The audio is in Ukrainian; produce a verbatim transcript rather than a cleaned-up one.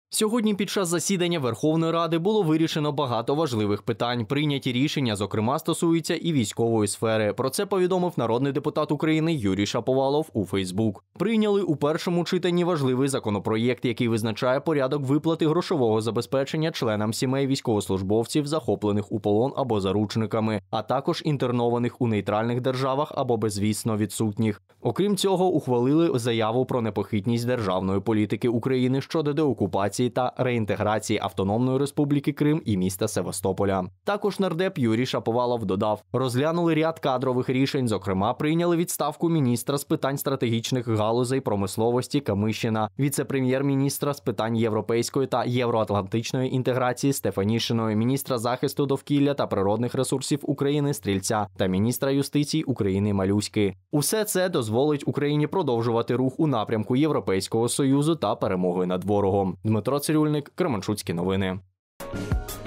Сьогодні під час засідання Верховної Ради було вирішено багато важливих питань. Прийняті рішення, зокрема, стосуються і військової сфери. Про це повідомив народний депутат України Юрій Шаповалов у Фейсбук. Прийняли у першому читанні важливий законопроєкт, який визначає порядок виплати грошового забезпечення членам сімей військовослужбовців, захоплених у полон або заручниками, а також інтернованих у нейтральних державах або безвісно відсутніх. Окрім цього, ухвалили заяву про непохитність державної політики України щодо деокупації та реінтеграції Автономної Республіки Крим і міста Севастополя. Також нардеп Юрій Шаповалов додав, розглянули ряд кадрових рішень, зокрема, прийняли відставку міністра з питань стратегічних галузей промисловості Камишина, віце-прем'єр-міністра з питань європейської та євроатлантичної інтеграції Стефанішиної, міністра захисту довкілля та природних ресурсів України Стрільця та міністра юстиції України Малюськи. Усе це дозволить Україні продовжувати рух у напрямку Європейського Союзу та перемоги над ворогом. Дмитро Цирюльник, Кременчуцькі новини.